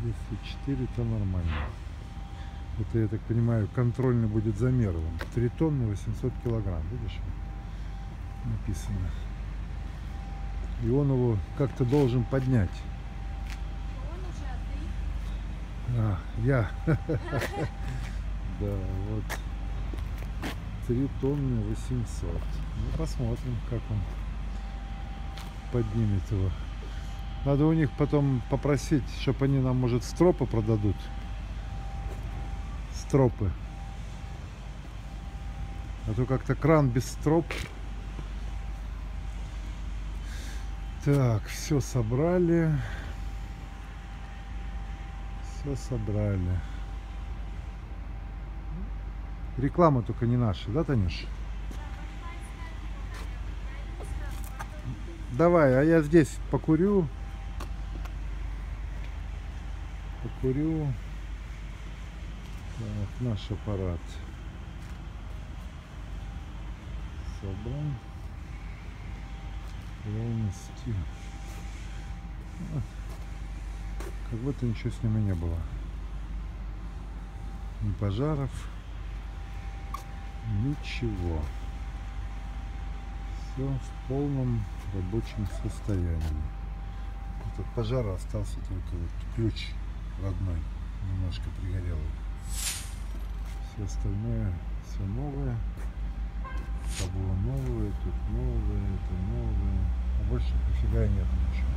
Если 4, то нормально. Это, я так понимаю, контрольный будет замер. 3 тонны 800 килограмм. Видишь? Написано. И он его как-то должен поднять. А, я. Да, вот. 3 тонны 800. Ну, посмотрим, как он поднимет его. Надо у них потом попросить, чтобы они нам, может, стропы продадут. Стропы. А то как-то кран без строп. Так, все собрали. Все собрали. Реклама только не наша, да, Танюш? Давай, а я здесь покурю. Покурю. Так, наш аппарат собран полностью. Как будто ничего с ним и не было. Ни пожаров, ничего. Все в полном рабочем состоянии. От пожара остался только вот ключ родной, немножко пригорелый. Все остальное все новое. Табло новое, тут новое, это новое. А больше нифига нет ничего.